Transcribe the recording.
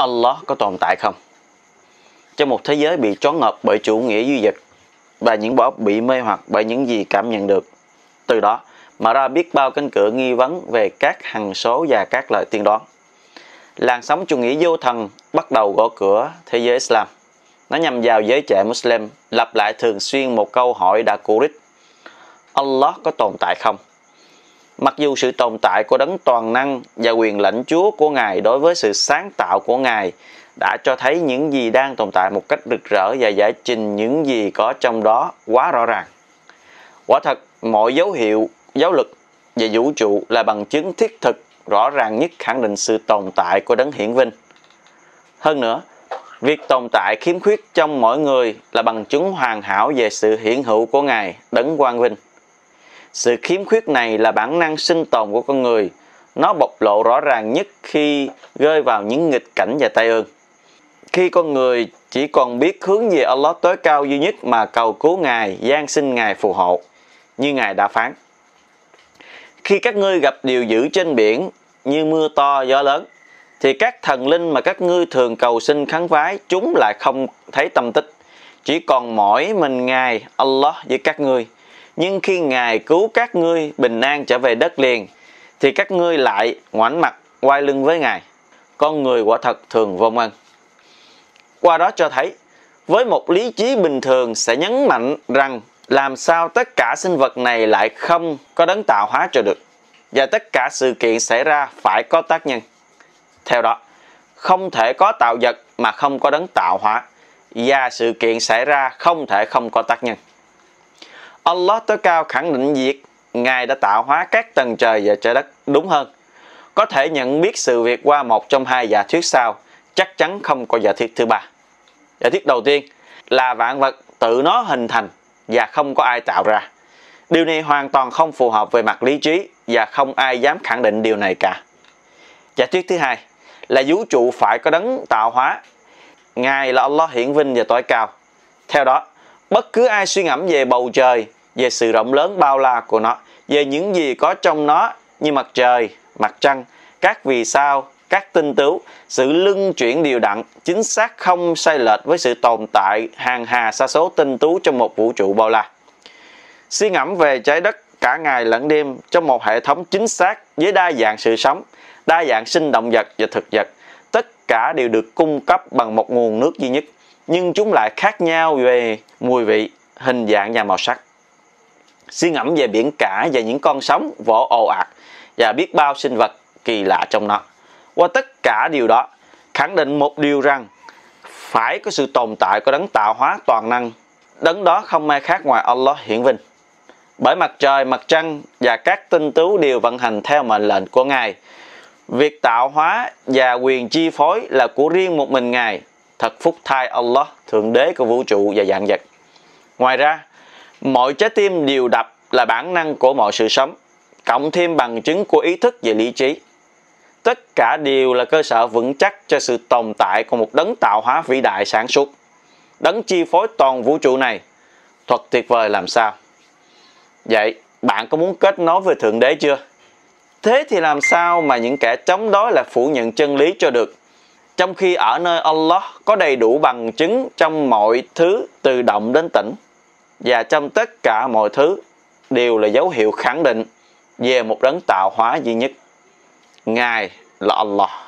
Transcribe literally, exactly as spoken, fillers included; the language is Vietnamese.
Allah có tồn tại không? Trong một thế giới bị choáng ngợp bởi chủ nghĩa duy vật và những bỏ bị mê hoặc bởi những gì cảm nhận được, từ đó mở ra biết bao cánh cửa nghi vấn về các hằng số và các lời tiên đoán. Làn sóng chủ nghĩa vô thần bắt đầu gõ cửa thế giới Islam. Nó nhằm vào giới trẻ Muslim, lặp lại thường xuyên một câu hỏi đã cũ rích: Allah có tồn tại không? Mặc dù sự tồn tại của đấng toàn năng và quyền lãnh chúa của Ngài đối với sự sáng tạo của Ngài đã cho thấy những gì đang tồn tại một cách rực rỡ và giải trình những gì có trong đó quá rõ ràng. Quả thật, mọi dấu hiệu, giáo lực và vũ trụ là bằng chứng thiết thực rõ ràng nhất khẳng định sự tồn tại của đấng hiển vinh. Hơn nữa, việc tồn tại khiếm khuyết trong mỗi người là bằng chứng hoàn hảo về sự hiển hữu của Ngài đấng quang vinh. Sự khiếm khuyết này là bản năng sinh tồn của con người. Nó bộc lộ rõ ràng nhất khi rơi vào những nghịch cảnh và tai ương. Khi con người chỉ còn biết hướng về Allah tối cao duy nhất mà cầu cứu Ngài, van xin Ngài phù hộ, như Ngài đã phán: khi các ngươi gặp điều dữ trên biển như mưa to gió lớn, thì các thần linh mà các ngươi thường cầu xin khấn vái, chúng lại không thấy tâm tích, chỉ còn mỗi mình Ngài Allah với các ngươi. Nhưng khi Ngài cứu các ngươi bình an trở về đất liền, thì các ngươi lại ngoảnh mặt quay lưng với Ngài. Con người quả thật thường vong ân. Qua đó cho thấy, với một lý trí bình thường sẽ nhấn mạnh rằng làm sao tất cả sinh vật này lại không có đấng tạo hóa cho được, và tất cả sự kiện xảy ra phải có tác nhân. Theo đó, không thể có tạo vật mà không có đấng tạo hóa, và sự kiện xảy ra không thể không có tác nhân. Allah tối cao khẳng định việc Ngài đã tạo hóa các tầng trời và trái đất. Đúng hơn, có thể nhận biết sự việc qua một trong hai giả thuyết sau, chắc chắn không có giả thuyết thứ ba. Giả thuyết đầu tiên là vạn vật tự nó hình thành và không có ai tạo ra. Điều này hoàn toàn không phù hợp về mặt lý trí và không ai dám khẳng định điều này cả. Giả thuyết thứ hai là vũ trụ phải có đấng tạo hóa. Ngài là Allah hiển vinh và tối cao. Theo đó, bất cứ ai suy ngẫm về bầu trời, về sự rộng lớn bao la của nó, về những gì có trong nó như mặt trời, mặt trăng, các vì sao, các tinh tú, sự luân chuyển đều đặn, chính xác không sai lệch với sự tồn tại hàng hà sa số tinh tú trong một vũ trụ bao la. Suy ngẫm về trái đất cả ngày lẫn đêm trong một hệ thống chính xác với đa dạng sự sống, đa dạng sinh động vật và thực vật. Tất cả đều được cung cấp bằng một nguồn nước duy nhất, nhưng chúng lại khác nhau về mùi vị, hình dạng và màu sắc. Suy ngẫm về biển cả và những con sóng vỗ ồ ạt và biết bao sinh vật kỳ lạ trong nó. Qua tất cả điều đó, khẳng định một điều rằng phải có sự tồn tại của đấng tạo hóa toàn năng. Đấng đó không ai khác ngoài Allah hiển vinh. Bởi mặt trời, mặt trăng và các tinh tú đều vận hành theo mệnh lệnh của Ngài. Việc tạo hóa và quyền chi phối là của riêng một mình Ngài. Thật phúc thay Allah, thượng đế của vũ trụ và vạn vật. Ngoài ra, mọi trái tim đều đập là bản năng của mọi sự sống, cộng thêm bằng chứng của ý thức và lý trí. Tất cả đều là cơ sở vững chắc cho sự tồn tại của một đấng tạo hóa vĩ đại sáng suốt, đấng chi phối toàn vũ trụ này. Thật tuyệt vời làm sao. Vậy, bạn có muốn kết nối với Thượng Đế chưa? Thế thì làm sao mà những kẻ chống đối lại phủ nhận chân lý cho được? Trong khi ở nơi Allah có đầy đủ bằng chứng trong mọi thứ từ động đến tĩnh, và trong tất cả mọi thứ đều là dấu hiệu khẳng định về một đấng tạo hóa duy nhất. Ngài là Allah.